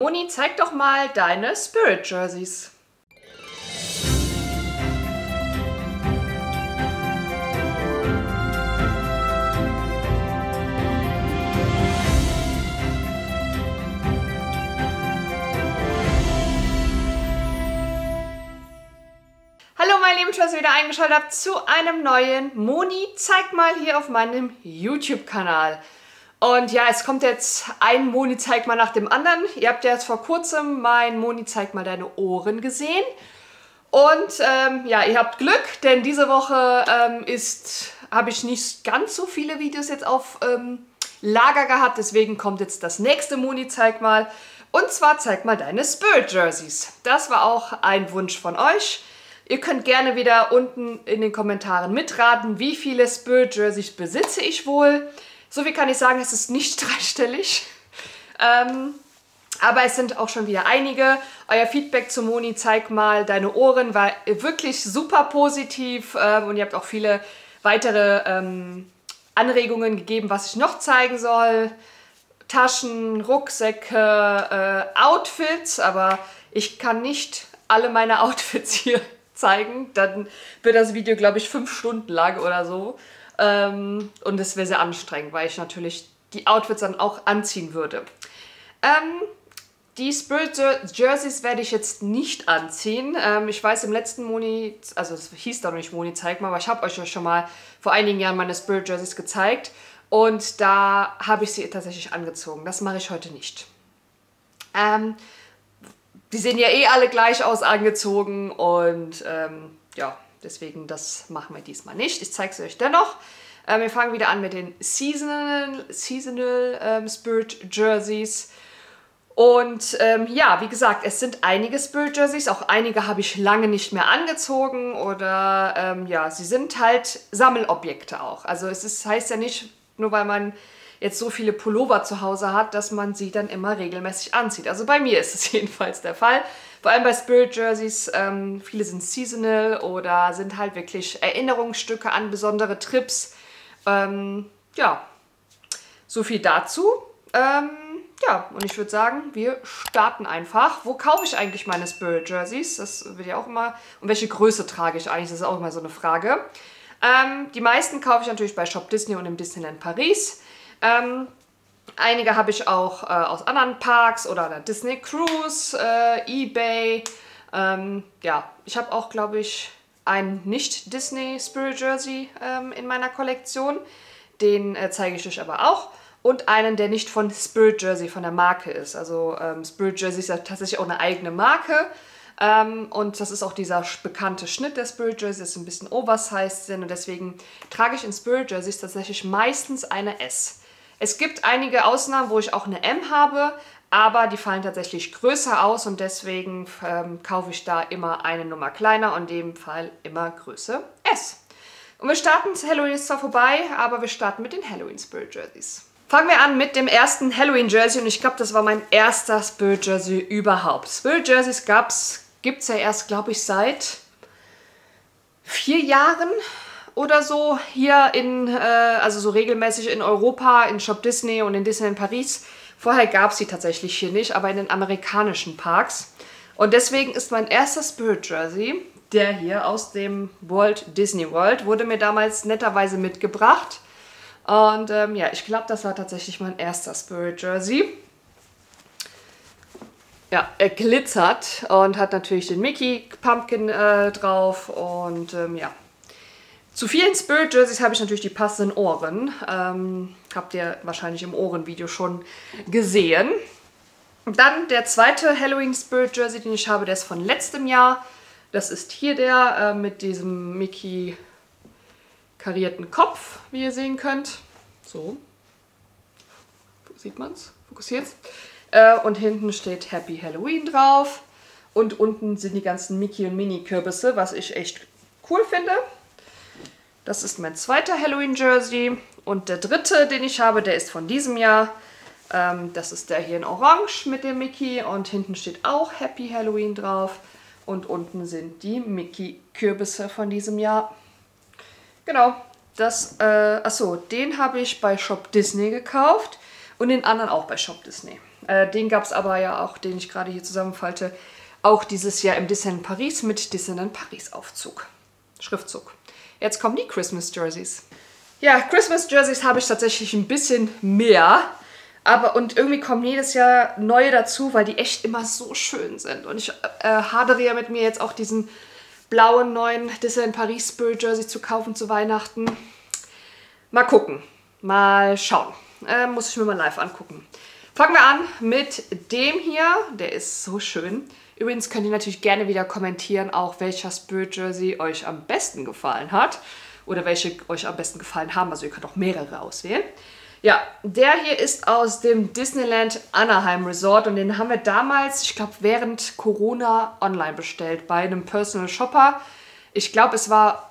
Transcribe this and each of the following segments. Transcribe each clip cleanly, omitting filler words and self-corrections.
Moni, zeig doch mal deine Spirit Jerseys. Hallo meine Lieben, schön, dass ihr wieder eingeschaltet habt zu einem neuen Moni zeig mal hier auf meinem YouTube-Kanal. Und ja, es kommt jetzt ein Moni zeig mal nach dem anderen. Ihr habt ja jetzt vor kurzem mein Moni zeig mal deine Ohren gesehen. Und ja, ihr habt Glück, denn diese Woche habe ich nicht ganz so viele Videos jetzt auf Lager gehabt. Deswegen kommt jetzt das nächste Moni zeig mal. Und zwar zeig mal deine Spirit Jerseys. Das war auch ein Wunsch von euch. Ihr könnt gerne wieder unten in den Kommentaren mitraten, wie viele Spirit Jerseys besitze ich wohl. So viel kann ich sagen, es ist nicht dreistellig. Aber es sind auch schon wieder einige. Euer Feedback zu Moni zeig mal deine Ohren war wirklich super positiv. Und ihr habt auch viele weitere Anregungen gegeben, was ich noch zeigen soll. Taschen, Rucksäcke, Outfits. Aber ich kann nicht alle meine Outfits hier zeigen, dann wird das Video, glaube ich, 5 Stunden lang oder so. Und es wäre sehr anstrengend, weil ich natürlich die Outfits dann auch anziehen würde. Die Spirit Jerseys werde ich jetzt nicht anziehen. Ich weiß, im letzten Moni, also es hieß da noch nicht Moni zeig mal, aber ich habe euch ja schon mal vor einigen Jahren meine Spirit Jerseys gezeigt. Und da habe ich sie tatsächlich angezogen. Das mache ich heute nicht. Die sehen ja eh alle gleich aus angezogen und ja, deswegen das machen wir diesmal nicht. Ich zeige es euch dennoch. Wir fangen wieder an mit den Seasonal Spirit Jerseys. Und ja, wie gesagt, es sind einige Spirit Jerseys. Auch einige habe ich lange nicht mehr angezogen oder ja, sie sind halt Sammelobjekte auch. Also heißt ja nicht, nur weil man jetzt so viele Pullover zu Hause hat, dass man sie dann immer regelmäßig anzieht. Also bei mir ist es jedenfalls der Fall. Vor allem bei Spirit Jerseys, viele sind seasonal oder sind halt wirklich Erinnerungsstücke an besondere Trips. Ja, so viel dazu. Ja, und ich würde sagen, wir starten einfach. Wo kaufe ich eigentlich meine Spirit Jerseys? Das wird ja auch immer... Und welche Größe trage ich eigentlich? Das ist auch immer so eine Frage. Die meisten kaufe ich natürlich bei Shop Disney und im Disneyland Paris. Einige habe ich auch aus anderen Parks oder der Disney Cruise, eBay. Ja, ich habe auch, glaube ich, einen Nicht-Disney Spirit Jersey in meiner Kollektion. Den zeige ich euch aber auch. Und einen, der nicht von Spirit Jersey, von der Marke ist. Also Spirit Jersey ist ja tatsächlich auch eine eigene Marke. Und das ist auch dieser bekannte Schnitt der Spirit Jerseys, das ein bisschen oversized sind. Und deswegen trage ich in Spirit Jerseys tatsächlich meistens eine S. Es gibt einige Ausnahmen, wo ich auch eine M habe, aber die fallen tatsächlich größer aus und deswegen kaufe ich da immer eine Nummer kleiner und in dem Fall immer Größe S. Und wir starten, Halloween ist zwar vorbei, aber wir starten mit den Halloween Spirit Jerseys. Fangen wir an mit dem ersten Halloween Jersey und ich glaube, das war mein erster Spirit Jersey überhaupt. Spirit Jerseys gibt es ja erst, glaube ich, seit 4 Jahren. Oder so hier also so regelmäßig in Europa, in Shop Disney und in Disneyland Paris. Vorher gab es sie tatsächlich hier nicht, aber in den amerikanischen Parks. Und deswegen ist mein erster Spirit Jersey, der hier aus dem Walt Disney World, wurde mir damals netterweise mitgebracht. Und ja, ich glaube, das war tatsächlich mein erster Spirit Jersey. Ja, er glitzert und hat natürlich den Mickey Pumpkin drauf und ja. Zu vielen Spirit Jerseys habe ich natürlich die passenden Ohren. Habt ihr wahrscheinlich im Ohrenvideo schon gesehen. Dann der zweite Halloween Spirit Jersey, den ich habe, der ist von letztem Jahr. Das ist hier der mit diesem Mickey karierten Kopf, wie ihr sehen könnt. So. Sieht man es? Fokussiert's. Und hinten steht Happy Halloween drauf. Und unten sind die ganzen Mickey und Minnie Kürbisse, was ich echt cool finde. Das ist mein zweiter Halloween Jersey. Und der dritte, den ich habe, der ist von diesem Jahr. Das ist der hier in Orange mit dem Mickey. Und hinten steht auch Happy Halloween drauf. Und unten sind die Mickey-Kürbisse von diesem Jahr. Genau. Achso, den habe ich bei Shop Disney gekauft. Und den anderen auch bei Shop Disney. Den gab es aber ja auch, den ich gerade hier zusammenfalte, auch dieses Jahr im Disneyland Paris mit Disneyland Paris Schriftzug. Jetzt kommen die Christmas Jerseys. Ja, Christmas Jerseys habe ich tatsächlich ein bisschen mehr. Und irgendwie kommen jedes Jahr neue dazu, weil die echt immer so schön sind. Und ich hadere ja mit mir jetzt auch diesen blauen neuen Disneyland Paris Spirit Jersey zu kaufen zu Weihnachten. Mal gucken. Mal schauen. Muss ich mir mal live angucken. Fangen wir an mit dem hier. Der ist so schön. Übrigens könnt ihr natürlich gerne wieder kommentieren, auch welcher Spirit Jersey euch am besten gefallen hat. Oder welche euch am besten gefallen haben. Also ihr könnt auch mehrere auswählen. Ja, der hier ist aus dem Disneyland Anaheim Resort und den haben wir damals, ich glaube, während Corona online bestellt bei einem Personal Shopper. Ich glaube, es war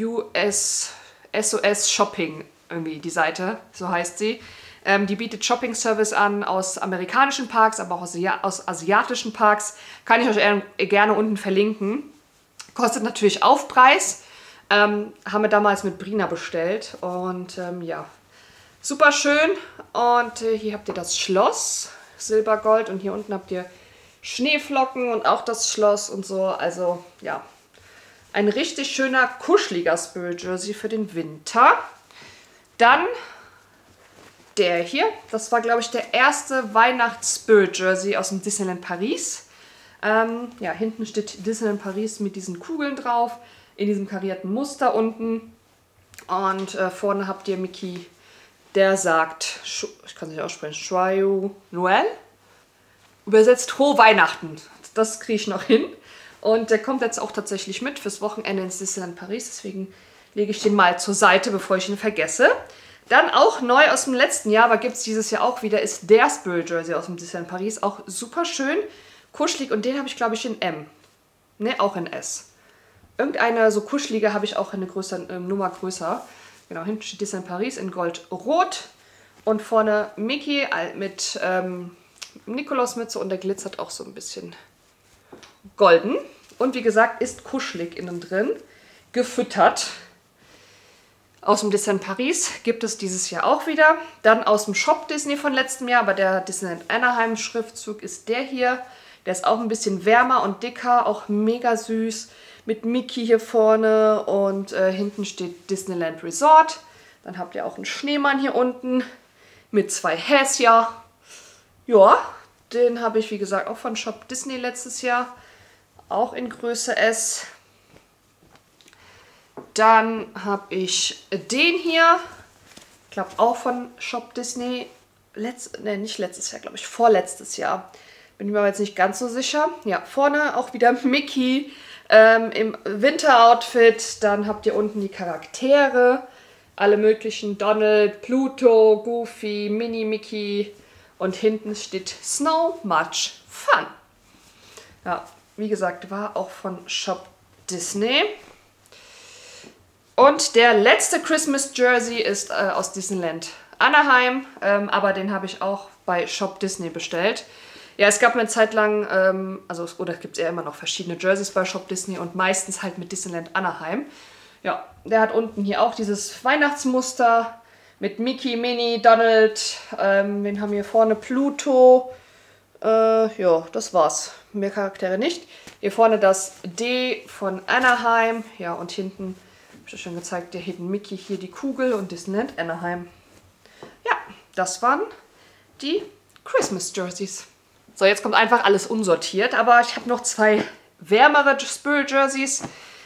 SOS Shopping, irgendwie die Seite, so heißt sie. Die bietet Shopping-Service an aus amerikanischen Parks, aber auch aus asiatischen Parks. Kann ich euch gerne unten verlinken. Kostet natürlich Aufpreis. Haben wir damals mit Brina bestellt und ja. Super schön und hier habt ihr das Schloss, Silbergold und hier unten habt ihr Schneeflocken und auch das Schloss und so. Also ja, ein richtig schöner, kuscheliger Spirit Jersey für den Winter. Dann der hier, das war glaube ich der erste Weihnachts-Spirit Jersey aus dem Disneyland Paris. Ja, hinten steht Disneyland Paris mit diesen Kugeln drauf, in diesem karierten Muster unten und vorne habt ihr Mickey. Der sagt, ich kann es nicht aussprechen, Joyeux Noël. Übersetzt Frohe Weihnachten. Das kriege ich noch hin. Und der kommt jetzt auch tatsächlich mit fürs Wochenende ins Disneyland Paris. Deswegen lege ich den mal zur Seite, bevor ich ihn vergesse. Dann auch neu aus dem letzten Jahr, aber gibt es dieses Jahr auch wieder, ist der Spirit Jersey aus dem Disneyland Paris. Auch super schön, kuschelig. Und den habe ich, glaube ich, in M. Ne, auch in S. Irgendeine so kuschelige habe ich auch in eine Nummer größer. Genau, hinten steht Disneyland Paris in Gold-Rot und vorne Mickey mit Nikolausmütze und der glitzert auch so ein bisschen golden. Und wie gesagt, ist kuschelig innen drin, gefüttert. Aus dem Disneyland Paris gibt es dieses Jahr auch wieder. Dann aus dem Shop Disney von letztem Jahr, aber der Disneyland Anaheim Schriftzug ist der hier. Der ist auch ein bisschen wärmer und dicker, auch mega süß. Mit Mickey hier vorne und hinten steht Disneyland Resort. Dann habt ihr auch einen Schneemann hier unten mit 2 Häschen. Ja, den habe ich wie gesagt auch von Shop Disney letztes Jahr. Auch in Größe S. Dann habe ich den hier. Ich glaube auch von Shop Disney. Nicht letztes Jahr, glaube ich. Vorletztes Jahr. Bin ich mir aber jetzt nicht ganz so sicher. Ja, vorne auch wieder Mickey. Im Winteroutfit, dann habt ihr unten die Charaktere, alle möglichen, Donald, Pluto, Goofy, Mini Mickey und hinten steht Snow Much Fun. Ja, wie gesagt, war auch von Shop Disney. Und der letzte Christmas Jersey ist aus Disneyland Anaheim, aber den habe ich auch bei Shop Disney bestellt. Ja, es gab eine Zeit lang, oder gibt es ja immer noch verschiedene Jerseys bei Shop Disney und meistens halt mit Disneyland Anaheim. Ja, der hat unten hier auch dieses Weihnachtsmuster mit Mickey, Minnie, Donald. Wen haben wir hier vorne? Pluto. Ja, das war's. Mehr Charaktere nicht. Hier vorne das D von Anaheim. Ja, und hinten, habe ich ja schon gezeigt, der Hidden Mickey, hier die Kugel und Disneyland Anaheim. Ja, das waren die Christmas Jerseys. So, jetzt kommt einfach alles unsortiert, aber ich habe noch 2 wärmere Spirit Jerseys,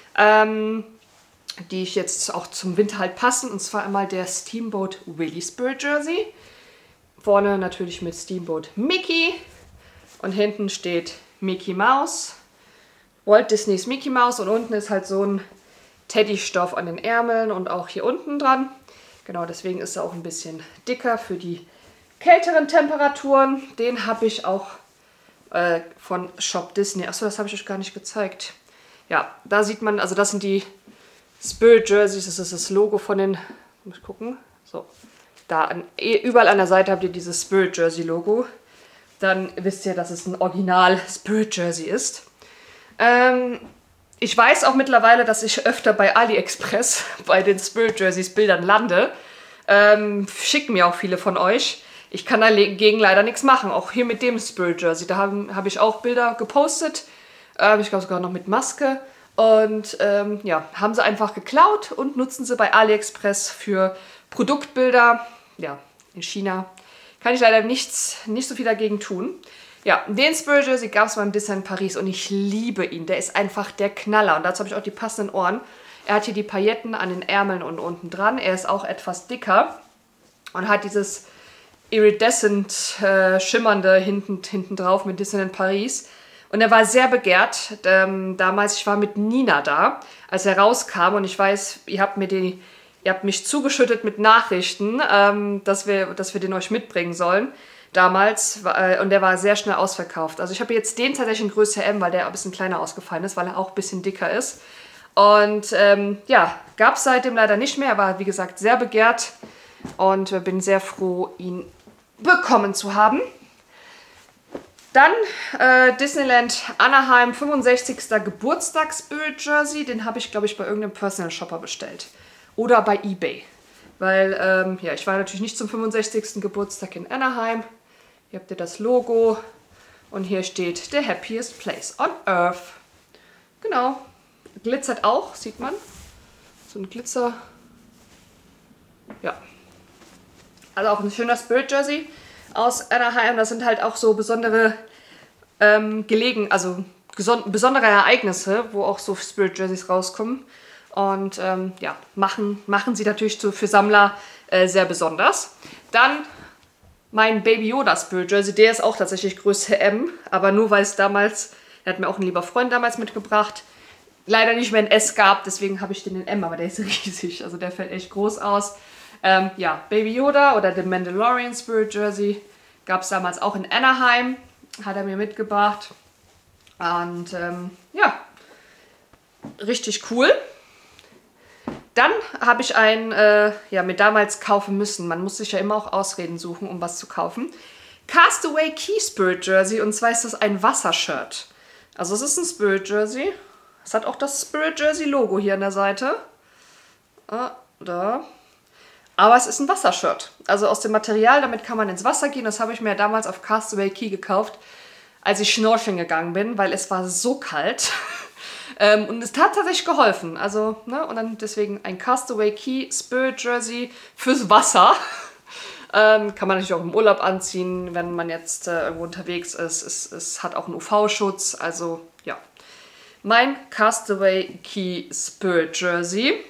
die ich jetzt auch zum Winter halt passen. Und zwar einmal der Steamboat Willie Spirit Jersey. Vorne natürlich mit Steamboat Mickey und hinten steht Mickey Mouse, Walt Disneys Mickey Mouse und unten ist halt so ein Teddystoff an den Ärmeln und auch hier unten dran. Genau, deswegen ist er auch ein bisschen dicker für die kälteren Temperaturen. Den habe ich auch von Shop Disney. Achso, das habe ich euch gar nicht gezeigt. Ja, da sieht man, also das sind die Spirit Jerseys. Das ist das Logo von den, muss ich gucken, so. Da überall an der Seite habt ihr dieses Spirit Jersey Logo. Dann wisst ihr, dass es ein Original Spirit Jersey ist. Ich weiß auch mittlerweile, dass ich öfter bei AliExpress bei den Spirit Jerseys Bildern lande. Schicken mir auch viele von euch. ich kann dagegen leider nichts machen. Auch hier mit dem Spirit Jersey, da hab ich auch Bilder gepostet. Ich glaube sogar noch mit Maske. Und ja, haben sie einfach geklaut und nutzen sie bei AliExpress für Produktbilder. Ja, in China kann ich leider nicht so viel dagegen tun. Ja, den Spirit Jersey gab es beim Disneyland Paris und ich liebe ihn. Der ist einfach der Knaller. Und dazu habe ich auch die passenden Ohren. Er hat hier die Pailletten an den Ärmeln und unten dran. Er ist auch etwas dicker und hat dieses iridescent schimmernde hinten drauf mit Disneyland Paris. Und er war sehr begehrt. Damals, ich war mit Nina da, als er rauskam. Und ich weiß, ihr habt mich zugeschüttet mit Nachrichten, dass wir den euch mitbringen sollen. Damals. Und der war sehr schnell ausverkauft. Also ich habe jetzt den tatsächlich in Größe M, weil der ein bisschen kleiner ausgefallen ist, weil er auch ein bisschen dicker ist. Und ja, gab es seitdem leider nicht mehr. Er war, wie gesagt, sehr begehrt. Und bin sehr froh, ihn bekommen zu haben. Dann Disneyland Anaheim 65. Geburtstags-Spirit Jersey. Den habe ich, glaube ich, bei irgendeinem Personal Shopper bestellt. Oder bei eBay. Weil, ja, ich war natürlich nicht zum 65. Geburtstag in Anaheim. Hier habt ihr das Logo. Und hier steht The Happiest Place on Earth. Genau. Glitzert auch, sieht man. So ein Glitzer. Ja. Also auch ein schöner Spirit Jersey aus Anaheim. Das sind halt auch so besondere besondere Ereignisse, wo auch so Spirit Jerseys rauskommen. Und ja, machen sie natürlich für Sammler sehr besonders. Dann mein Baby Yoda Spirit Jersey, der ist auch tatsächlich Größe M, aber nur weil es damals, der hat mir auch ein lieber Freund damals mitgebracht, leider nicht mehr ein S gab, deswegen habe ich den in M, aber der ist riesig, also der fällt echt groß aus. Ja, Baby Yoda oder The Mandalorian Spirit Jersey gab es damals auch in Anaheim, hat er mir mitgebracht. Und ja, richtig cool. Dann habe ich mir damals kaufen müssen. Man muss sich ja immer auch Ausreden suchen, um was zu kaufen. Castaway Cay Spirit Jersey. Und zwar ist das ein Wassershirt. Also es ist ein Spirit Jersey. Es hat auch das Spirit Jersey Logo hier an der Seite. Da. Aber es ist ein Wassershirt. Also aus dem Material, damit kann man ins Wasser gehen. Das habe ich mir damals auf Castaway Cay gekauft, als ich schnorcheln gegangen bin, weil es war so kalt. Und es hat tatsächlich geholfen. Also, ne, und dann deswegen ein Castaway Cay Spirit Jersey fürs Wasser. Kann man natürlich auch im Urlaub anziehen, wenn man jetzt irgendwo unterwegs ist. Es hat auch einen UV-Schutz. Also, ja. Mein Castaway Cay Spirit Jersey.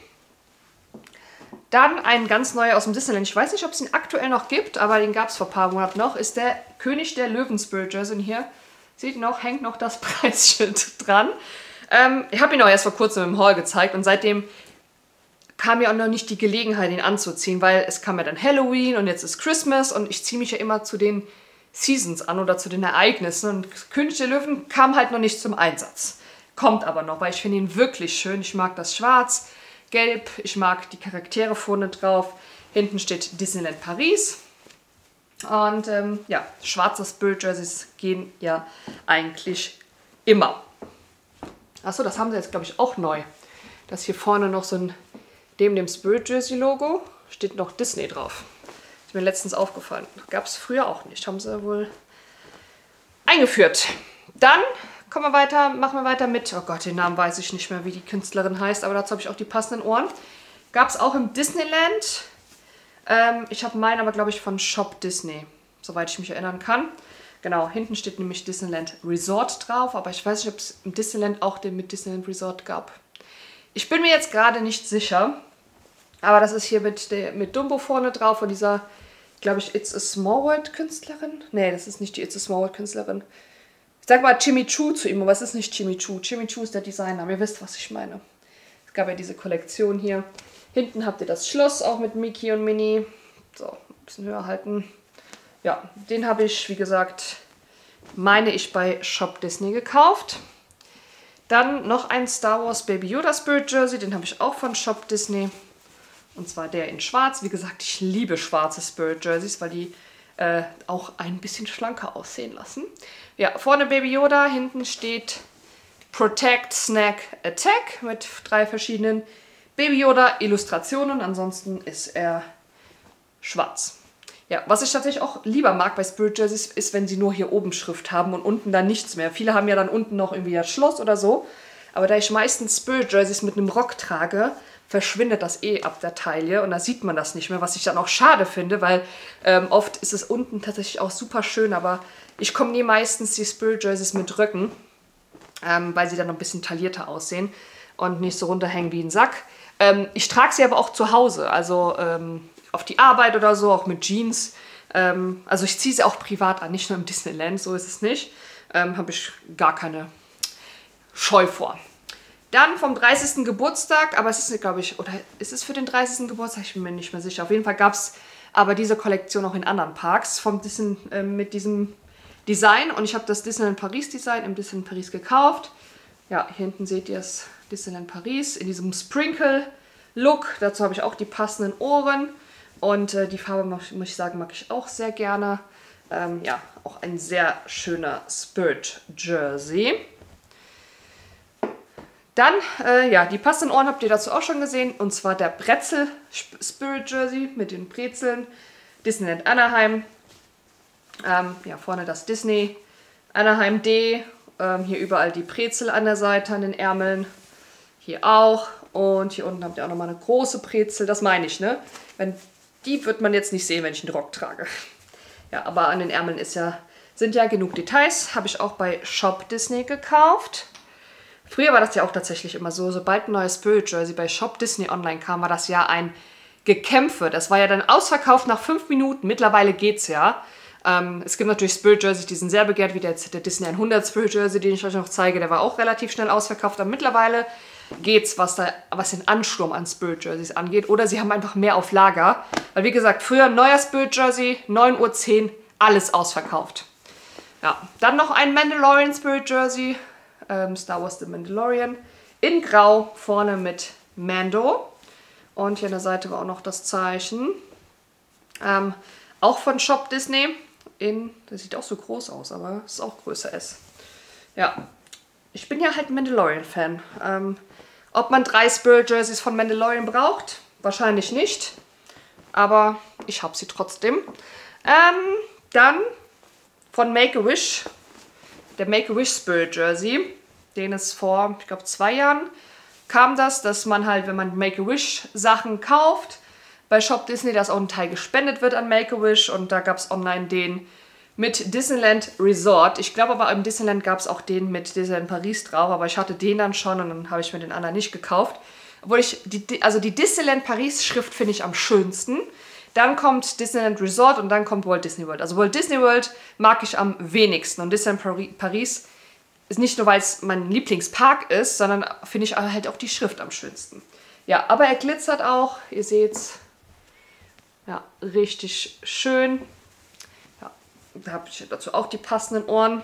Dann ein ganz neuer aus dem Disneyland. Ich weiß nicht, ob es ihn aktuell noch gibt, aber den gab es vor ein paar Monaten noch. Ist der König der Löwen Spirit Jersey. Und hier, seht ihr noch, hängt noch das Preisschild dran. Ich habe ihn auch erst vor kurzem im Haul gezeigt und seitdem kam mir auch noch nicht die Gelegenheit, ihn anzuziehen, weil es kam ja dann Halloween und jetzt ist Christmas und ich ziehe mich ja immer zu den Seasons an oder zu den Ereignissen und König der Löwen kam halt noch nicht zum Einsatz. Kommt aber noch, weil ich finde ihn wirklich schön. Ich mag das Schwarz, Gelb, ich mag die Charaktere vorne drauf. Hinten steht Disneyland Paris. Und ja, schwarze Spirit Jerseys gehen ja eigentlich immer. Achso, das haben sie jetzt, glaube ich, auch neu. Das hier vorne noch so ein, dem Spirit Jersey Logo, steht noch Disney drauf. Ist mir letztens aufgefallen. Gab es früher auch nicht. Haben sie wohl eingeführt. Dann machen wir weiter mit, oh Gott, den Namen weiß ich nicht mehr, wie die Künstlerin heißt, aber dazu habe ich auch die passenden Ohren. Gab es auch im Disneyland. Ich habe meinen aber, glaube ich, von Shop Disney, soweit ich mich erinnern kann. Genau, hinten steht nämlich Disneyland Resort drauf, aber ich weiß nicht, ob es im Disneyland auch den mit Disneyland Resort gab. Ich bin mir jetzt gerade nicht sicher, aber das ist hier mit Dumbo vorne drauf und dieser, glaube ich, It's a Small World Künstlerin. Nee, das ist nicht die It's a Small World Künstlerin. Ich sag mal Jimmy Choo zu ihm, aber es ist nicht Jimmy Choo. Jimmy Choo ist der Designer, ihr wisst, was ich meine. Es gab ja diese Kollektion hier. Hinten habt ihr das Schloss, auch mit Mickey und Minnie. So, ein bisschen höher halten. Ja, den habe ich, wie gesagt, meine ich, bei Shop Disney gekauft. Dann noch ein Star Wars Baby Yoda Spirit Jersey, den habe ich auch von Shop Disney. Und zwar der in schwarz. Wie gesagt, ich liebe schwarze Spirit Jerseys, weil die auch ein bisschen schlanker aussehen lassen. Ja, vorne Baby Yoda, hinten steht Protect, Snack, Attack mit 3 verschiedenen Baby Yoda Illustrationen. Ansonsten ist er schwarz. Ja, was ich tatsächlich auch lieber mag bei Spirit Jerseys, ist, wenn sie nur hier oben Schrift haben und unten dann nichts mehr. Viele haben ja dann unten noch irgendwie das Schloss oder so. Aber da ich meistens Spirit Jerseys mit einem Rock trage, verschwindet das eh ab der Taille und da sieht man das nicht mehr, was ich dann auch schade finde, weil oft ist es unten tatsächlich auch super schön, aber ich komme nie meistens die Spirit Jerseys mit Röcken, weil sie dann noch ein bisschen taillierter aussehen und nicht so runterhängen wie ein Sack. Ich trage sie aber auch zu Hause, also auf die Arbeit oder so, auch mit Jeans. Also ich ziehe sie auch privat an, nicht nur im Disneyland, so ist es nicht. Habe ich gar keine Scheu vor. Dann vom 30. Geburtstag, aber es ist, glaube ich, oder ist es für den 30. Geburtstag? Ich bin mir nicht mehr sicher. Auf jeden Fall gab es aber diese Kollektion auch in anderen Parks mit diesem Design. Und ich habe das Disneyland Paris Design im Disneyland Paris gekauft. Ja, hier hinten seht ihr es, Disneyland Paris in diesem Sprinkle-Look. Dazu habe ich auch die passenden Ohren. Und die Farbe, muss ich sagen, mag ich auch sehr gerne. Ja, auch ein sehr schöner Spirit Jersey. Dann, ja, die passenden Ohren habt ihr dazu auch schon gesehen. Und zwar der Brezel Spirit Jersey mit den Brezeln. Disneyland Anaheim. Ja, vorne das Disney. Anaheim D. Hier überall die Brezel an der Seite, an den Ärmeln. Hier auch. Und hier unten habt ihr auch nochmal eine große Brezel. Das meine ich, ne? Die wird man jetzt nicht sehen, wenn ich einen Rock trage. Ja, aber an den Ärmeln sind ja genug Details. Habe ich auch bei Shop Disney gekauft. Früher war das ja auch tatsächlich immer so, sobald ein neues Spirit Jersey bei Shop Disney online kam, war das ja ein Gekämpfe. Das war ja dann ausverkauft nach 5 Minuten. Mittlerweile geht's ja. Es gibt natürlich Spirit Jerseys, die sind sehr begehrt, wie der Disney 100 Spirit Jersey, den ich euch noch zeige. Der war auch relativ schnell ausverkauft. Aber mittlerweile geht's, was den Ansturm an Spirit Jerseys angeht. Oder sie haben einfach mehr auf Lager. Weil wie gesagt, früher ein neuer Spirit Jersey, 9:10 Uhr, alles ausverkauft. Ja, dann noch ein Mandalorian Spirit Jersey. Star Wars The Mandalorian. In Grau, vorne mit Mando. Und hier an der Seite war auch noch das Zeichen. Auch von Shop Disney. Das sieht auch so groß aus, aber es ist auch Größe S. Ja, ich bin ja halt Mandalorian-Fan. Ob man 3 Spirit Jerseys von Mandalorian braucht? Wahrscheinlich nicht. Aber ich habe sie trotzdem. Dann von Make-A-Wish. Der Make-A-Wish Spirit Jersey. Den es vor, ich glaube, 2 Jahren kam dass man halt, wenn man Make-A-Wish Sachen kauft, bei Shop Disney, dass auch ein Teil gespendet wird an Make-A-Wish. Und da gab es online den mit Disneyland Resort. Ich glaube aber im Disneyland gab es auch den mit Disneyland Paris drauf, aber ich hatte den dann schon und dann habe ich mir den anderen nicht gekauft. Obwohl die Disneyland Paris Schrift finde ich am schönsten. Dann kommt Disneyland Resort und dann kommt Walt Disney World. Also Walt Disney World mag ich am wenigsten und Disneyland Paris ist nicht nur, weil es mein Lieblingspark ist, sondern finde ich halt auch die Schrift am schönsten. Ja, aber er glitzert auch, ihr seht's. Ja, richtig schön. Ja, da habe ich dazu auch die passenden Ohren.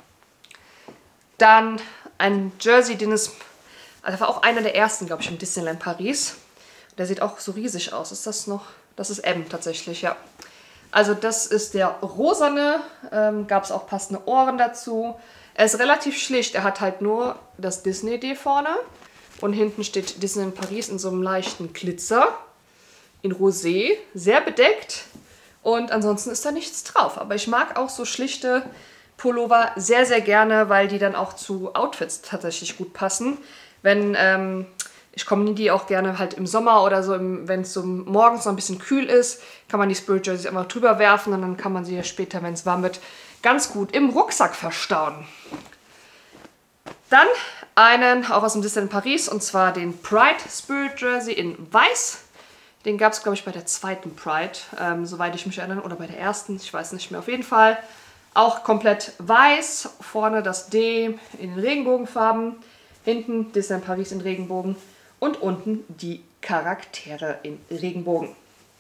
Dann ein Jersey, also war auch einer der ersten, glaube ich, im Disneyland Paris. Der sieht auch so riesig aus. Ist das noch? Das ist M tatsächlich, ja. Also das ist der rosane, gab es auch passende Ohren dazu. Er ist relativ schlicht, er hat halt nur das Disney-D vorne und hinten steht Disneyland Paris in so einem leichten Glitzer, in Rosé, sehr bedeckt und ansonsten ist da nichts drauf. Aber ich mag auch so schlichte Pullover sehr, sehr gerne, weil die dann auch zu Outfits tatsächlich gut passen. Ich kombiniere die auch gerne halt im Sommer oder so, wenn es so morgens noch ein bisschen kühl ist, kann man die Spirit Jerseys einfach drüber werfen und dann kann man sie ja später, wenn es warm wird, ganz gut im Rucksack verstauen. Dann einen auch aus dem Disneyland Paris und zwar den Pride Spirit Jersey in Weiß. Den gab es, glaube ich, bei der 2. Pride, soweit ich mich erinnere, oder bei der 1. Ich weiß nicht mehr, auf jeden Fall. Auch komplett weiß, vorne das D in den Regenbogenfarben, hinten Disneyland Paris in Regenbogen und unten die Charaktere in Regenbogen.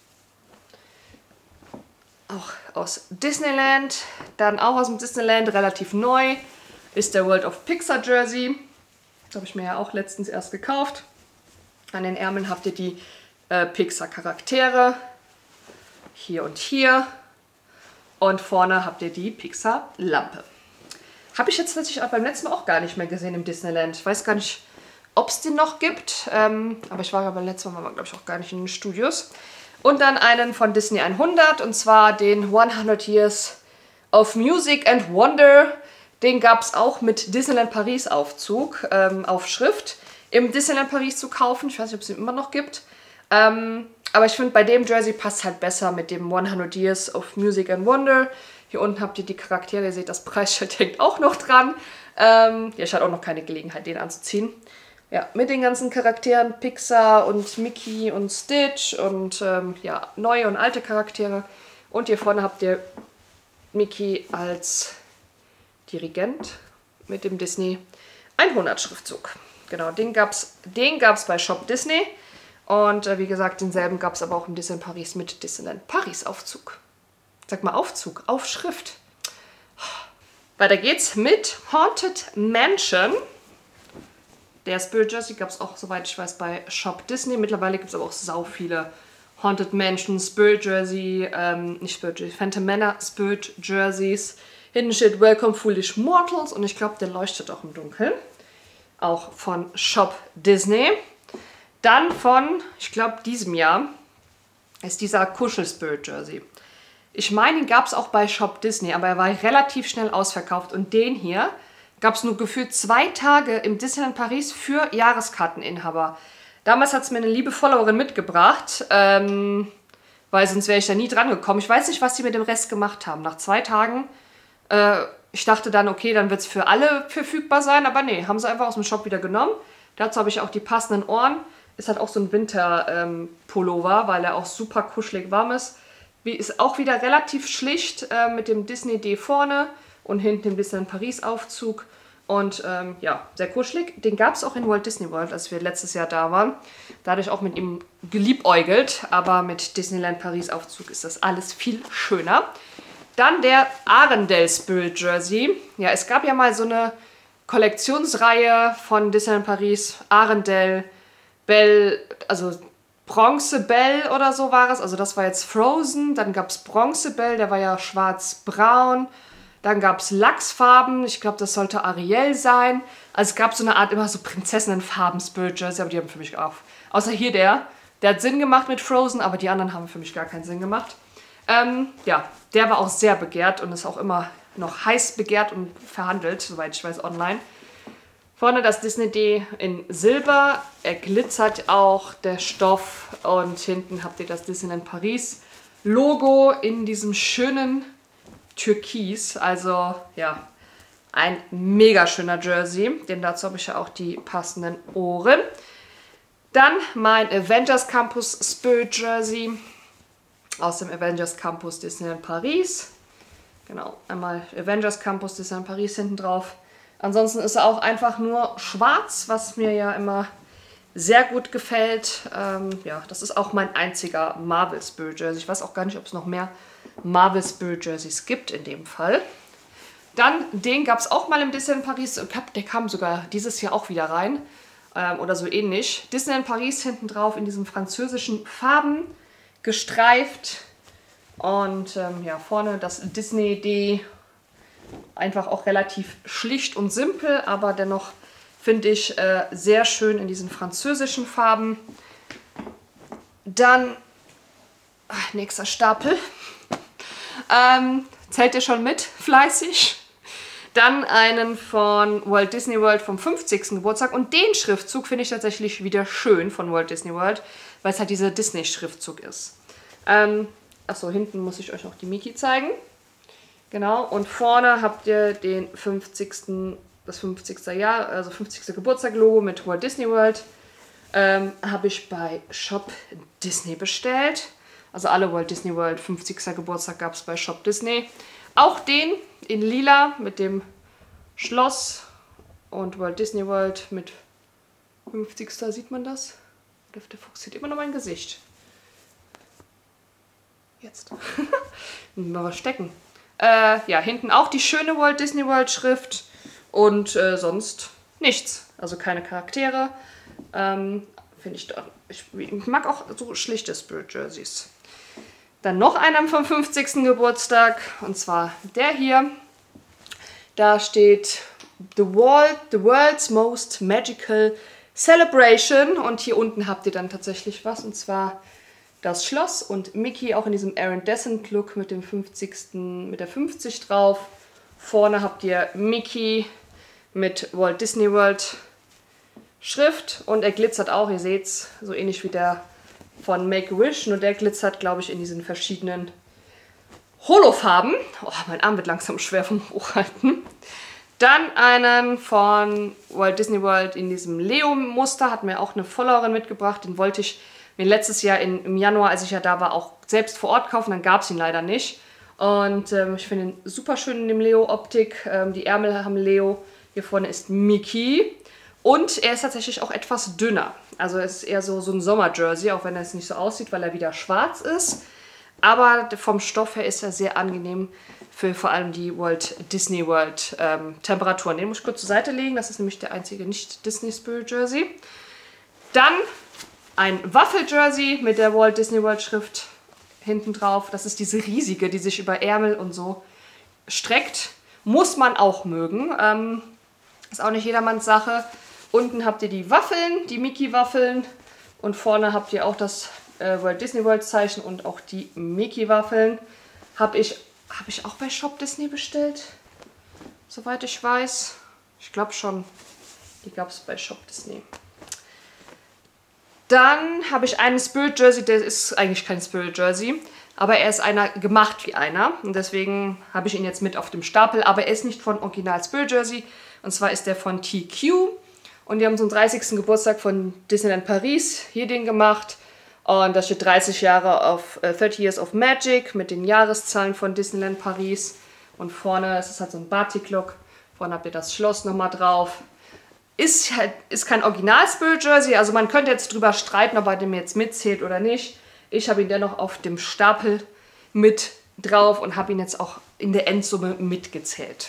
Auch aus Disneyland, dann auch aus dem Disneyland, relativ neu, ist der World of Pixar Jersey. Das habe ich mir ja auch letztens erst gekauft. An den Ärmeln habt ihr die Pixar Charaktere, hier und hier. Und vorne habt ihr die Pixar Lampe. Habe ich jetzt natürlich auch beim letzten Mal auch gar nicht mehr gesehen im Disneyland. Ich weiß gar nicht, ob es den noch gibt, aber ich war ja beim letzten Mal, glaube ich, auch gar nicht in den Studios. Und dann einen von Disney 100, und zwar den 100 Years of Music and Wonder. Den gab es auch mit Disneyland Paris Aufzug, auf Schrift, im Disneyland Paris zu kaufen. Ich weiß nicht, ob es ihn immer noch gibt. Aber ich finde, bei dem Jersey passt halt besser mit dem 100 Years of Music and Wonder. Hier unten habt ihr die Charaktere, ihr seht, das Preisschild hängt auch noch dran. Ja, ich hatte auch noch keine Gelegenheit, den anzuziehen. Ja, mit den ganzen Charakteren, Pixar und Mickey und Stitch und ja, neue und alte Charaktere. Und hier vorne habt ihr Mickey als Dirigent mit dem Disney 100 Schriftzug. Genau, den gab's bei Shop Disney. Und wie gesagt, denselben gab es aber auch im Disneyland Paris mit Disneyland Paris Aufzug. Sag mal Aufzug, Aufschrift. Weiter geht's mit Haunted Mansion. Der Spirit Jersey gab es auch, soweit ich weiß, bei Shop Disney. Mittlerweile gibt es aber auch sau viele Haunted Mansion, Spirit Jersey, nicht Spirit Jersey, Phantom Manor Spirit Jerseys. Hinten steht Welcome Foolish Mortals und ich glaube, der leuchtet auch im Dunkeln. Auch von Shop Disney. Dann von, ich glaube, diesem Jahr ist dieser Kuschel Spirit Jersey. Ich meine, den gab es auch bei Shop Disney, aber er war relativ schnell ausverkauft. Und den hier gab es nur gefühlt 2 Tage im Disneyland Paris für Jahreskarteninhaber. Damals hat es mir eine liebe Followerin mitgebracht, weil sonst wäre ich da nie dran gekommen. Ich weiß nicht, was die mit dem Rest gemacht haben. Nach 2 Tagen, ich dachte dann, okay, dann wird es für alle verfügbar sein. Aber nee, haben sie einfach aus dem Shop wieder genommen. Dazu habe ich auch die passenden Ohren. Ist halt auch so ein Winter-Pullover, weil er auch super kuschelig warm ist. Ist auch wieder relativ schlicht mit dem Disney D vorne und hinten dem Disneyland Paris Aufzug. Und ja, sehr kuschelig. Den gab es auch in Walt Disney World, als wir letztes Jahr da waren. Da hatte ich auch mit ihm geliebäugelt, aber mit Disneyland Paris Aufzug ist das alles viel schöner. Dann der Arendelle Spirit Jersey. Ja, es gab ja mal so eine Kollektionsreihe von Disneyland Paris, Arendelle, Belle, also Bronze Belle oder so war es. Also das war jetzt Frozen. Dann gab es Bronze Belle, der war ja schwarz-braun. Dann gab es Lachsfarben. Ich glaube, das sollte Ariel sein. Also es gab so eine Art immer so Prinzessinnenfarben Spirit Jersey, aber die haben für mich auch. Außer hier der hat Sinn gemacht mit Frozen, aber die anderen haben für mich gar keinen Sinn gemacht. Ja, der war auch sehr begehrt und ist auch immer noch heiß begehrt und verhandelt, soweit ich weiß, online. Vorne das Disney D in Silber, er glitzert auch, der Stoff, und hinten habt ihr das Disneyland Paris Logo in diesem schönen Türkis. Also ja, ein mega schöner Jersey, denn dazu habe ich ja auch die passenden Ohren. Dann mein Avengers Campus Spirit Jersey aus dem Avengers Campus Disneyland Paris. Genau, einmal Avengers Campus Disneyland Paris hinten drauf. Ansonsten ist er auch einfach nur schwarz, was mir ja immer sehr gut gefällt. Ja, das ist auch mein einziger Marvel Spirit Jersey. Ich weiß auch gar nicht, ob es noch mehr Marvel Spirit Jerseys gibt in dem Fall. Dann, den gab es auch mal im Disneyland Paris. Der kam sogar dieses Jahr auch wieder rein. Oder so ähnlich. Disneyland Paris hinten drauf in diesen französischen Farben gestreift. Und ja, vorne das Disney D. Einfach auch relativ schlicht und simpel, aber dennoch finde ich sehr schön in diesen französischen Farben. Dann, nächster Stapel. Zählt ihr schon mit? Fleißig. Dann einen von Walt Disney World vom 50. Geburtstag. Und den Schriftzug finde ich tatsächlich wieder schön von Walt Disney World, weil es halt dieser Disney-Schriftzug ist. Achso, hinten muss ich euch noch die Mickey zeigen. Genau, und vorne habt ihr den 50. das 50. Jahr, also 50. Geburtstag-Logo mit Walt Disney World. Habe ich bei Shop Disney bestellt. Also alle Walt Disney World 50. Geburtstag gab es bei Shop Disney. Auch den in lila mit dem Schloss und Walt Disney World mit 50. Sieht man das? Der Fuchs sieht immer noch mein Gesicht. Jetzt. Mal was stecken. Ja, hinten auch die schöne Walt Disney World Schrift und sonst nichts. Also keine Charaktere. Finde ich da. Ich mag auch so schlichte Spirit Jerseys. Dann noch einer vom 50. Geburtstag, und zwar der hier. Da steht The World's Most Magical Celebration, und hier unten habt ihr dann tatsächlich was, und zwar das Schloss und Mickey auch in diesem Iridescent Look mit dem 50 drauf. Vorne habt ihr Mickey mit Walt Disney World Schrift und er glitzert auch, ihr seht es, so ähnlich wie der von Make-A-Wish, nur der glitzert, glaube ich, in diesen verschiedenen Holofarben. Oh, mein Arm wird langsam schwer vom Hochhalten. Dann einen von Walt Disney World in diesem Leo-Muster, hat mir auch eine Followerin mitgebracht. Den wollte ich mir letztes Jahr im Januar, als ich ja da war, auch selbst vor Ort kaufen. Dann gab es ihn leider nicht. Und ich finde ihn super schön in dem Leo-Optik. Die Ärmel haben Leo. Hier vorne ist Mickey. Und er ist tatsächlich auch etwas dünner. Also es ist eher so ein Sommer-Jersey, auch wenn er es nicht so aussieht, weil er wieder schwarz ist. Aber vom Stoff her ist er sehr angenehm für vor allem die Walt Disney World Temperaturen. Den muss ich kurz zur Seite legen. Das ist nämlich der einzige Nicht-Disney-Spirit-Jersey. Dann ein Waffel-Jersey mit der Walt Disney World Schrift hinten drauf. Das ist diese riesige, die sich über Ärmel und so streckt. Muss man auch mögen. Ist auch nicht jedermanns Sache. Unten habt ihr die Waffeln, die Mickey-Waffeln. Und vorne habt ihr auch das Walt Disney World Zeichen und auch die Mickey-Waffeln. Habe ich auch bei Shop Disney bestellt? Soweit ich weiß. Ich glaube schon. Die gab es bei Shop Disney. Dann habe ich einen Spirit Jersey. Der ist eigentlich kein Spirit Jersey. Aber er ist einer gemacht wie einer. Und deswegen habe ich ihn jetzt mit auf dem Stapel. Aber er ist nicht von Original Spirit Jersey. Und zwar ist der von TQ. Und die haben zum 30. Geburtstag von Disneyland Paris hier den gemacht. Und da steht 30 Years of Magic mit den Jahreszahlen von Disneyland Paris. Und vorne ist es halt so ein Batik-Look. Vorne habt ihr das Schloss nochmal drauf. Ist kein Original-Spirit-Jersey. Also man könnte jetzt drüber streiten, ob er dem jetzt mitzählt oder nicht. Ich habe ihn dennoch auf dem Stapel mit drauf und habe ihn jetzt auch in der Endsumme mitgezählt.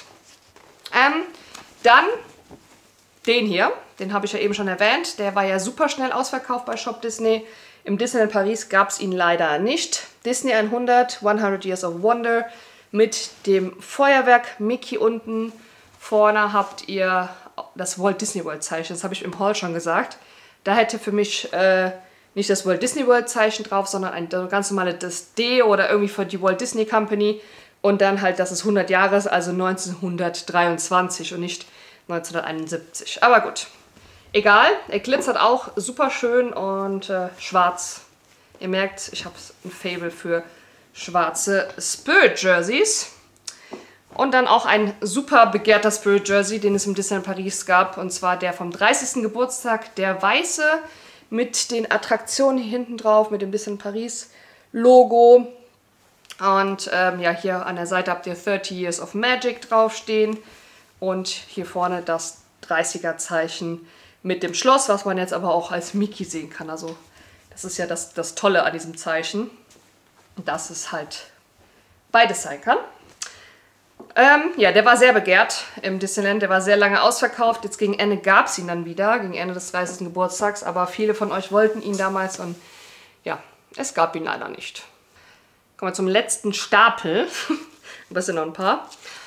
Dann den hier, den habe ich ja eben schon erwähnt. Der war ja super schnell ausverkauft bei Shop Disney. Im Disneyland Paris gab es ihn leider nicht. Disney 100 Years of Wonder mit dem Feuerwerk Mickey unten. Vorne habt ihr das Walt Disney World Zeichen, das habe ich im Haul schon gesagt. Da hätte für mich nicht das Walt Disney World Zeichen drauf, sondern ein ganz normales das D oder irgendwie für die Walt Disney Company. Und dann halt, das ist 100 Jahre, also 1923 und nicht 1971. Aber gut, egal. Er glitzert auch super schön und schwarz. Ihr merkt, ich habe ein Faible für schwarze Spirit Jerseys. Und dann auch ein super begehrter Spirit Jersey, den es im Disneyland Paris gab. Und zwar der vom 30. Geburtstag, der weiße mit den Attraktionen hier hinten drauf, mit dem Disneyland Paris Logo. Und ja, hier an der Seite habt ihr 30 Years of Magic draufstehen. Und hier vorne das 30er Zeichen mit dem Schloss, was man jetzt aber auch als Mickey sehen kann. Also das ist ja das Tolle an diesem Zeichen, dass es halt beides sein kann. Ja, der war sehr begehrt im Disneyland. Der war sehr lange ausverkauft. Jetzt gegen Ende gab es ihn dann wieder, gegen Ende des 30. Geburtstags. Aber viele von euch wollten ihn damals und ja, es gab ihn leider nicht. Kommen wir zum letzten Stapel. Das sind noch ein paar.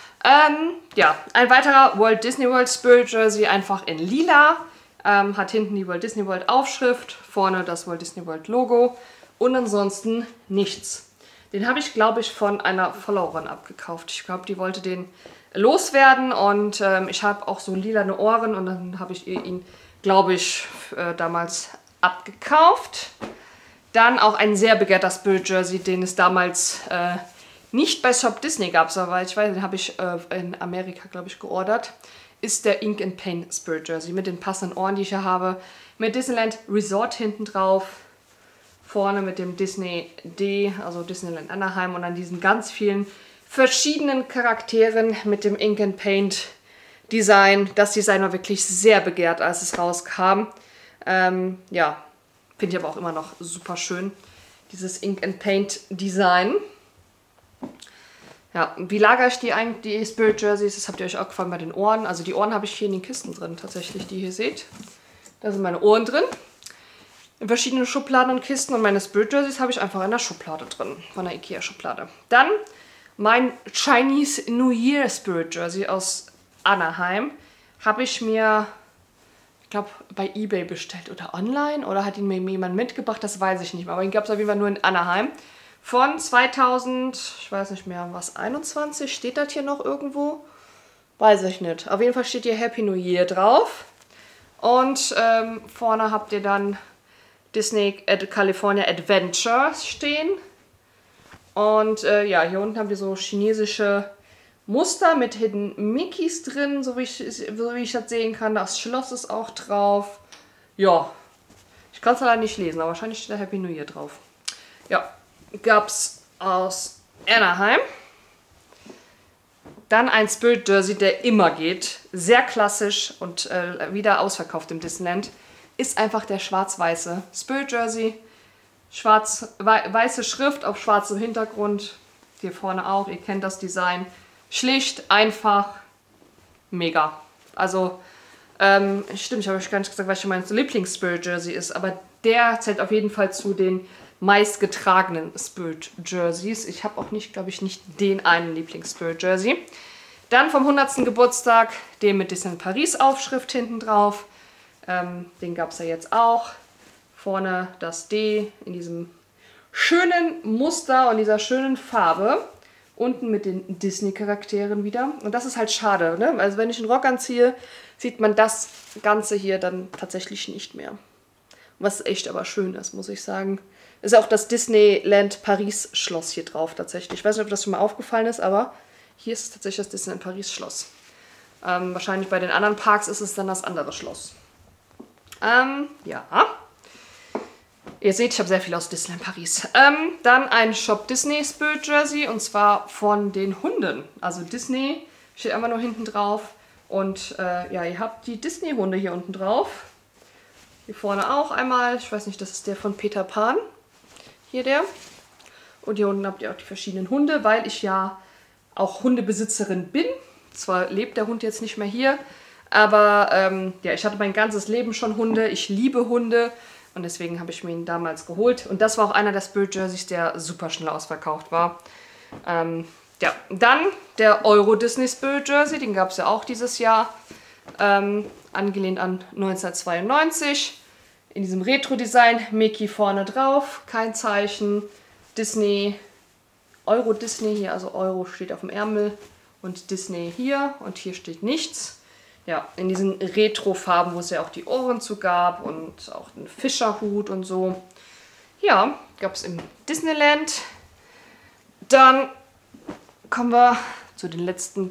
Ja, ein weiterer Walt Disney World Spirit Jersey, einfach in lila. Hat hinten die Walt Disney World Aufschrift, vorne das Walt Disney World Logo und ansonsten nichts. Den habe ich, glaube ich, von einer Followerin abgekauft. Ich glaube, die wollte den loswerden und ich habe auch so lilane Ohren und dann habe ich ihn, glaube ich, damals abgekauft. Dann auch ein sehr begehrter Spirit Jersey, den es damals nicht bei Shop Disney gab, aber ich weiß, den habe ich in Amerika, glaube ich, geordert. Ist der Ink and Paint Spirit Jersey mit den passenden Ohren, die ich hier habe. Mit Disneyland Resort hinten drauf. Vorne mit dem Disney D, also Disneyland Anaheim. Und dann diesen ganz vielen verschiedenen Charakteren mit dem Ink and Paint Design. Das Design war wirklich sehr begehrt, als es rauskam. Ja, finde ich aber auch immer noch super schön. Dieses Ink and Paint Design. Ja, wie lagere ich die Spirit Jerseys? Das habt ihr euch auch gefallen bei den Ohren. Also die Ohren habe ich hier in den Kisten drin, tatsächlich, die ihr hier seht. Da sind meine Ohren drin. In verschiedenen Schubladen und Kisten. Und meine Spirit Jerseys habe ich einfach in der Schublade drin. Von der Ikea Schublade. Dann mein Chinese New Year Spirit Jersey aus Anaheim. Habe ich mir, ich glaube, bei eBay bestellt oder online. Oder hat ihn mir jemand mitgebracht, das weiß ich nicht mehr. Aber ihn gab es auf jeden Fall nur in Anaheim. Von 2000, ich weiß nicht mehr, was, 21? Steht das hier noch irgendwo? Weiß ich nicht. Auf jeden Fall steht hier Happy New Year drauf. Und vorne habt ihr dann Disney California Adventure stehen. Und ja, hier unten habt ihr so chinesische Muster mit Hidden Mickeys drin, so wie ich das sehen kann. Das Schloss ist auch drauf. Ja, ich kann es leider nicht lesen, aber wahrscheinlich steht da Happy New Year drauf. Ja, gab's aus Anaheim. Dann ein Spirit Jersey, der immer geht. Sehr klassisch und wieder ausverkauft im Disneyland. Ist einfach der schwarz-weiße Spirit Jersey. Weiße Schrift auf schwarzem Hintergrund. Hier vorne auch, ihr kennt das Design. Schlicht, einfach, mega. Also, stimmt, ich habe euch gar nicht gesagt, was mein Lieblings-Spirit Jersey ist. Aber der zählt auf jeden Fall zu den meistgetragenen Spirit Jerseys. Ich habe auch nicht, glaube ich, nicht den einen Lieblings-Spirit Jersey. Dann vom 100. Geburtstag, den mit Disneyland Paris Aufschrift hinten drauf. Den gab es ja jetzt auch. Vorne das D in diesem schönen Muster und dieser schönen Farbe. Unten mit den Disney-Charakteren wieder. Und das ist halt schade, ne? Also wenn ich einen Rock anziehe, sieht man das Ganze hier dann tatsächlich nicht mehr. Was echt aber schön ist, muss ich sagen. Ist auch das Disneyland Paris Schloss hier drauf tatsächlich. Ich weiß nicht, ob das schon mal aufgefallen ist, aber hier ist tatsächlich das Disneyland Paris Schloss. Wahrscheinlich bei den anderen Parks ist es dann das andere Schloss. Ja. Ihr seht, ich habe sehr viel aus Disneyland Paris. Dann ein Shop Disney Spirit Jersey und zwar von den Hunden. Also Disney steht einfach nur hinten drauf. Und ja, ihr habt die Disney-Hunde hier unten drauf. Hier vorne auch einmal. Ich weiß nicht, das ist der von Peter Pan. Hier der. Und hier unten habt ihr auch die verschiedenen Hunde, weil ich ja auch Hundebesitzerin bin. Zwar lebt der Hund jetzt nicht mehr hier, aber ja, ich hatte mein ganzes Leben schon Hunde. Ich liebe Hunde. Und deswegen habe ich mir ihn damals geholt. Und das war auch einer der Spirit Jerseys, der super schnell ausverkauft war. Ja, dann der Euro Disney Spirit Jersey, den gab es ja auch dieses Jahr. Angelehnt an 1992. In diesem Retro-Design, Mickey vorne drauf, kein Zeichen. Disney, Euro Disney hier, also Euro steht auf dem Ärmel. Und Disney hier und hier steht nichts. Ja, in diesen Retro-Farben, wo es ja auch die Ohren zu gab und auch einen Fischerhut und so. Ja, gab es im Disneyland. Dann kommen wir zu den letzten.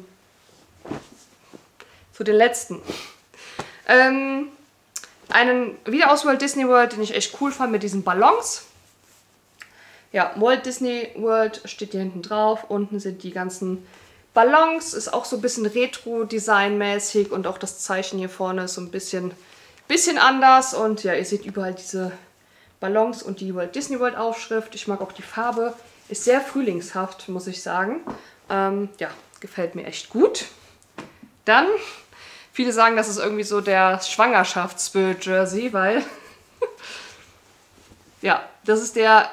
Einen wieder aus Walt Disney World, den ich echt cool fand mit diesen Ballons. Ja, Walt Disney World steht hier hinten drauf. Unten sind die ganzen Ballons, ist auch so ein bisschen Retro-Design-mäßig und auch das Zeichen hier vorne ist so ein bisschen anders. Und ja, ihr seht überall diese Ballons und die Walt Disney World Aufschrift. Ich mag auch die Farbe, ist sehr frühlingshaft, muss ich sagen. Ja, gefällt mir echt gut. Dann, viele sagen, das ist irgendwie so der Schwangerschafts-Spirit-Jersey, weil ja, das ist der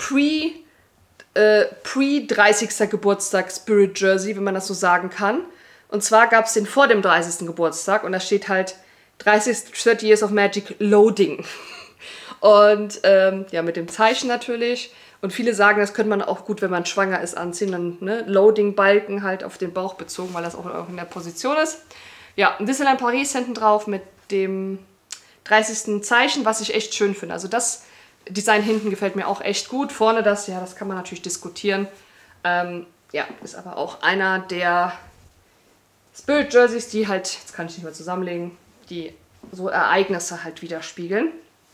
Pre-30. Geburtstag Spirit Jersey, wenn man das so sagen kann. Und zwar gab es den vor dem 30. Geburtstag und da steht halt 30 Years of Magic Loading. Und ja, mit dem Zeichen natürlich. Und viele sagen, das könnte man auch gut, wenn man schwanger ist, anziehen. Dann ne, Loading-Balken halt auf den Bauch bezogen, weil das auch in der Position ist. Ja, Disneyland Paris hinten drauf mit dem 30. Zeichen, was ich echt schön finde. Also das Design hinten gefällt mir auch echt gut. Vorne das, ja, das kann man natürlich diskutieren. Ja, ist aber auch einer der Spirit Jerseys, die halt, jetzt kann ich nicht mehr zusammenlegen, die so Ereignisse halt widerspiegeln.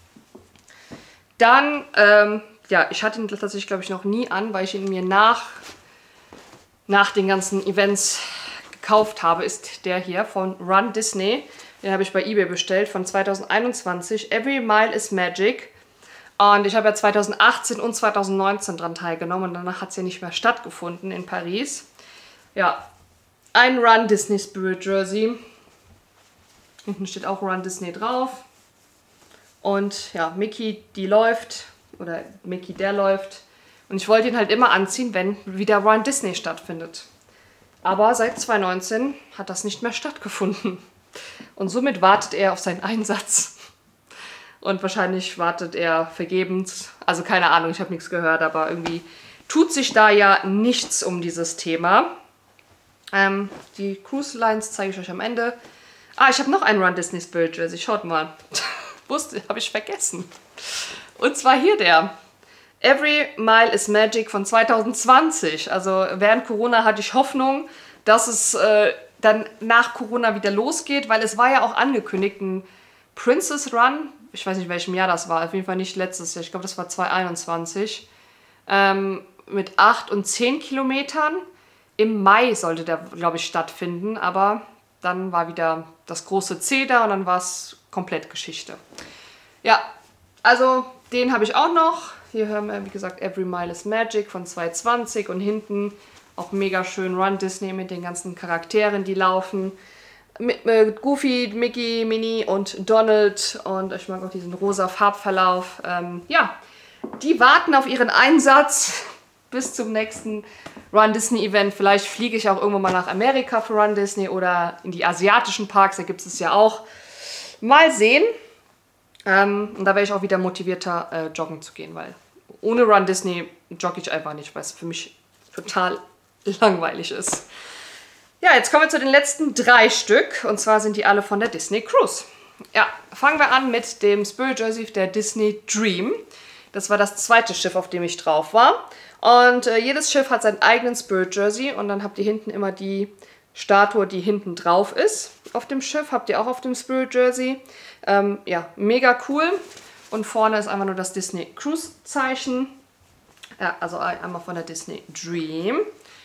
Dann, ja, ich hatte ihn tatsächlich, glaube ich, noch nie an, weil ich ihn mir nach den ganzen Events gekauft habe, ist der hier von Run Disney. Den habe ich bei eBay bestellt von 2021. Every Mile is Magic. Und ich habe ja 2018 und 2019 dran teilgenommen und danach hat es ja nicht mehr stattgefunden in Paris. Ja, ein Run Disney Spirit Jersey. Hinten steht auch Run Disney drauf. Und ja, Mickey, die läuft. Oder Mickey, der läuft. Und ich wollte ihn halt immer anziehen, wenn wieder Run Disney stattfindet. Aber seit 2019 hat das nicht mehr stattgefunden. Und somit wartet er auf seinen Einsatz. Und wahrscheinlich wartet er vergebens. Also keine Ahnung, ich habe nichts gehört, aber irgendwie tut sich da ja nichts um dieses Thema. Die Cruise Lines zeige ich euch am Ende. Ah, ich habe noch einen Run Disney Spirit Jersey. Schaut mal. Habe ich vergessen. Und zwar hier der. Every Mile is Magic von 2020. Also während Corona hatte ich Hoffnung, dass es dann nach Corona wieder losgeht, weil es war ja auch angekündigt, ein Princess Run. Ich weiß nicht, in welchem Jahr das war. Auf jeden Fall nicht letztes Jahr. Ich glaube, das war 2021. Mit 8 und 10 Kilometern. Im Mai sollte der, glaube ich, stattfinden. Aber dann war wieder das große C da und dann war es komplett Geschichte. Ja, also den habe ich auch noch. Hier hören wir, wie gesagt, Every Mile is Magic von 2020. Und hinten auch mega schön Run Disney mit den ganzen Charakteren, die laufen. Mit Goofy, Mickey, Minnie und Donald. Und ich mag auch diesen rosa Farbverlauf. Ja, die warten auf ihren Einsatz bis zum nächsten Run Disney Event. Vielleicht fliege ich auch irgendwann mal nach Amerika für Run Disney oder in die asiatischen Parks. Da gibt es ja auch. Mal sehen. Und da wäre ich auch wieder motivierter, joggen zu gehen, weil ohne Run Disney jogge ich einfach nicht, weil es für mich total langweilig ist. Ja, jetzt kommen wir zu den letzten 3 Stück. Und zwar sind die alle von der Disney Cruise. Ja, fangen wir an mit dem Spirit Jersey der Disney Dream. Das war das zweite Schiff, auf dem ich drauf war. Und jedes Schiff hat seinen eigenen Spirit Jersey. Und dann habt ihr hinten immer die Statue, die hinten drauf ist. Auf dem Schiff habt ihr auch auf dem Spirit Jersey. Ja, mega cool. Und vorne ist einfach nur das Disney Cruise Zeichen. Ja, also einmal von der Disney Dream.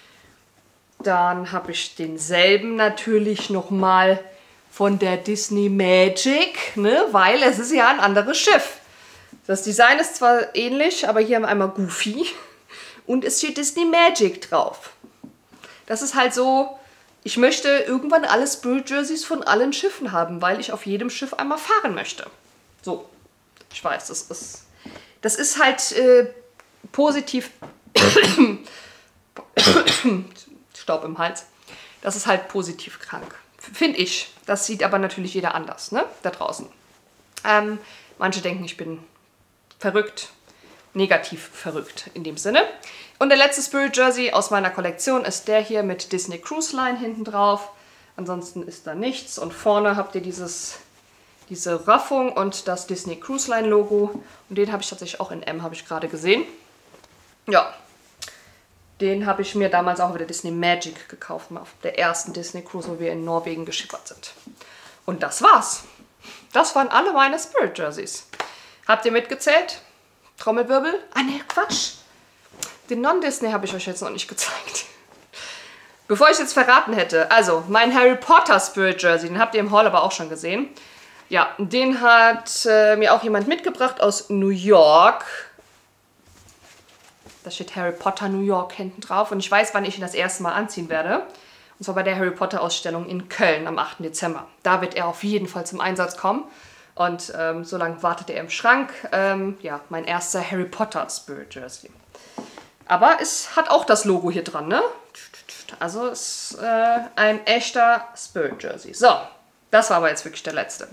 Dann habe ich denselben natürlich nochmal von der Disney Magic, ne? Weil es ist ja ein anderes Schiff. Das Design ist zwar ähnlich, aber hier haben wir einmal Goofy und es steht Disney Magic drauf. Das ist halt so, ich möchte irgendwann alle Spirit Jerseys von allen Schiffen haben, weil ich auf jedem Schiff einmal fahren möchte. So, ich weiß, das ist halt positiv... Staub im Hals. Das ist halt positiv krank. Finde ich. Das sieht aber natürlich jeder anders, ne? Da draußen. Manche denken, ich bin verrückt. Negativ verrückt in dem Sinne. Und der letzte Spirit Jersey aus meiner Kollektion ist der hier mit Disney Cruise Line hinten drauf. Ansonsten ist da nichts. Und vorne habt ihr diese Raffung und das Disney Cruise Line Logo. Und den habe ich tatsächlich auch in M, habe ich gerade gesehen. Ja. Den habe ich mir damals auch über der Disney Magic gekauft, auf der ersten Disney Cruise, wo wir in Norwegen geschippert sind. Und das war's. Das waren alle meine Spirit Jerseys. Habt ihr mitgezählt? Trommelwirbel? Ah ne, Quatsch. Den Non-Disney habe ich euch jetzt noch nicht gezeigt. Bevor ich jetzt verraten hätte, also mein Harry Potter Spirit Jersey, den habt ihr im Haul aber auch schon gesehen. Ja, den hat mir auch jemand mitgebracht aus New York. Da steht Harry Potter New York hinten drauf. Und ich weiß, wann ich ihn das erste Mal anziehen werde. Und zwar bei der Harry Potter Ausstellung in Köln am 8. Dezember. Da wird er auf jeden Fall zum Einsatz kommen. Und so lange wartet er im Schrank. Ja, mein erster Harry Potter Spirit Jersey. Aber es hat auch das Logo hier dran, ne? Also es ist ein echter Spirit Jersey. So, das war aber jetzt wirklich der letzte.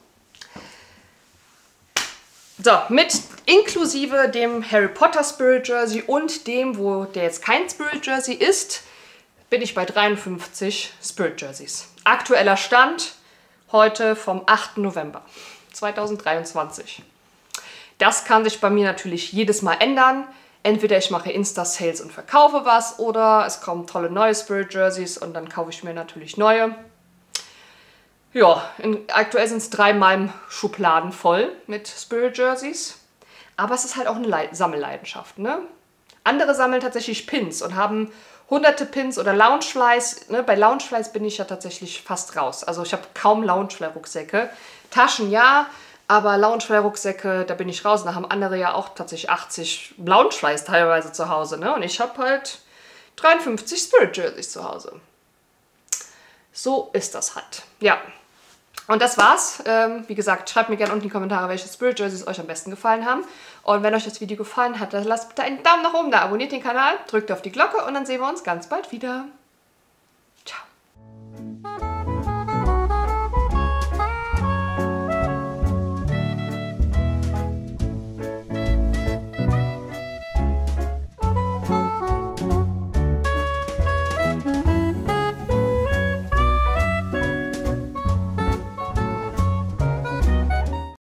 So, mit inklusive dem Harry Potter Spirit Jersey und dem, wo der jetzt kein Spirit Jersey ist, bin ich bei 53 Spirit Jerseys. Aktueller Stand heute vom 8. November 2023. Das kann sich bei mir natürlich jedes Mal ändern. Entweder ich mache Insta-Sales und verkaufe was oder es kommen tolle neue Spirit Jerseys und dann kaufe ich mir natürlich neue. Ja, aktuell sind es 3 Schubladen voll mit Spirit Jerseys. Aber es ist halt auch eine Sammelleidenschaft, ne? Andere sammeln tatsächlich Pins und haben hunderte Pins oder Loungeflies. Ne? Bei Loungeflies bin ich ja tatsächlich fast raus. Also ich habe kaum Loungefly-Rucksäcke. Taschen ja, aber Loungefly-Rucksäcke, da bin ich raus. Da haben andere ja auch tatsächlich 80 Loungeflies teilweise zu Hause. Ne? Und ich habe halt 53 Spirit Jerseys zu Hause. So ist das halt. Ja. Und das war's. Wie gesagt, schreibt mir gerne unten in die Kommentare, welche Spirit Jerseys euch am besten gefallen haben. Und wenn euch das Video gefallen hat, dann lasst bitte einen Daumen nach oben da, abonniert den Kanal, drückt auf die Glocke und dann sehen wir uns ganz bald wieder.